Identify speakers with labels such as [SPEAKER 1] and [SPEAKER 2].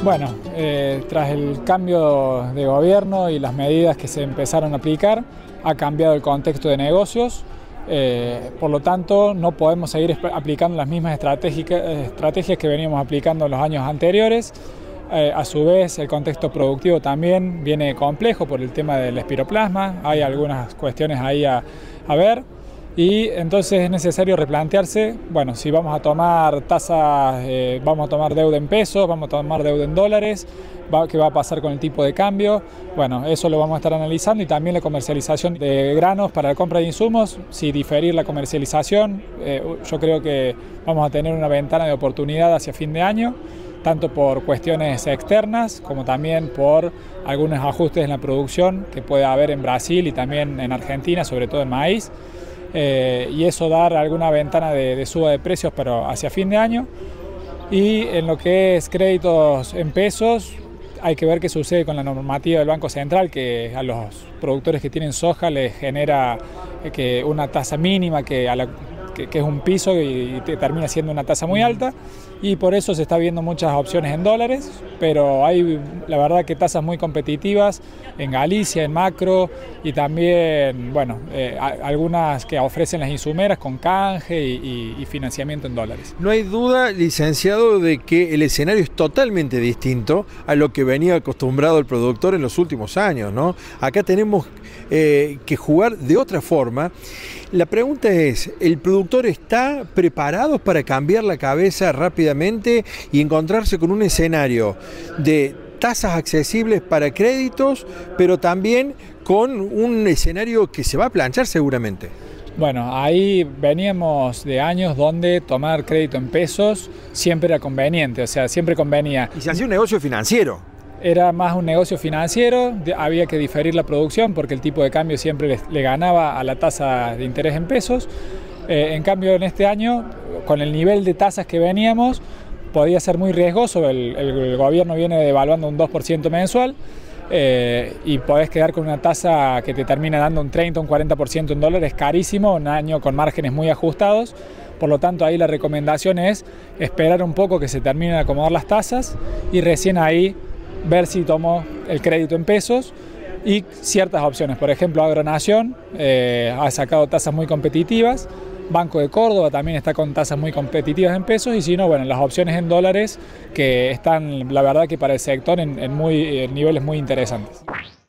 [SPEAKER 1] Bueno, tras el cambio de gobierno y las medidas que se empezaron a aplicar, ha cambiado el contexto de negocios. Por lo tanto, no podemos seguir aplicando las mismas estrategias que veníamos aplicando en los años anteriores. A su vez, el contexto productivo también viene complejo por el tema del espiroplasma. Hay algunas cuestiones ahí a ver. Y entonces es necesario replantearse, bueno, si vamos a tomar tasas, vamos a tomar deuda en pesos, vamos a tomar deuda en dólares, qué va a pasar con el tipo de cambio. Bueno, eso lo vamos a estar analizando, y también la comercialización de granos para la compra de insumos, si diferir la comercialización. Yo creo que vamos a tener una ventana de oportunidad hacia fin de año, tanto por cuestiones externas como también por algunos ajustes en la producción que puede haber en Brasil y también en Argentina, sobre todo en maíz. Y eso dar alguna ventana de suba de precios, pero hacia fin de año. Y en lo que es créditos en pesos, hay que ver qué sucede con la normativa del Banco Central, que a los productores que tienen soja les genera que una tasa mínima que es un piso y termina siendo una tasa muy alta, y por eso se está viendo muchas opciones en dólares, pero hay la verdad que tasas muy competitivas en Galicia, en Macro, y también bueno, algunas que ofrecen las insumeras con canje y financiamiento en dólares.
[SPEAKER 2] No hay duda, licenciado, de que el escenario es totalmente distinto a lo que venía acostumbrado el productor en los últimos años, ¿no? Acá tenemos que jugar de otra forma. La pregunta es, ¿el productor está preparado para cambiar la cabeza rápidamente y encontrarse con un escenario de tasas accesibles para créditos, pero también con un escenario que se va a planchar seguramente?
[SPEAKER 1] Bueno, ahí veníamos de años donde tomar crédito en pesos siempre era conveniente, o sea, siempre convenía.
[SPEAKER 2] Y se hacía un negocio financiero.
[SPEAKER 1] Era más un negocio financiero, había que diferir la producción porque el tipo de cambio siempre le ganaba a la tasa de interés en pesos. En cambio, en este año, con el nivel de tasas que veníamos, podía ser muy riesgoso. El gobierno viene devaluando un 2% mensual, y podés quedar con una tasa que te termina dando un 30 o un 40% en dólares, carísimo, un año con márgenes muy ajustados. Por lo tanto, ahí la recomendación es esperar un poco que se terminen de acomodar las tasas y recién ahí ver si tomo el crédito en pesos, y ciertas opciones. Por ejemplo, Agronación ha sacado tasas muy competitivas, Banco de Córdoba también está con tasas muy competitivas en pesos, y si no, bueno, las opciones en dólares que están, la verdad que para el sector en niveles muy interesantes.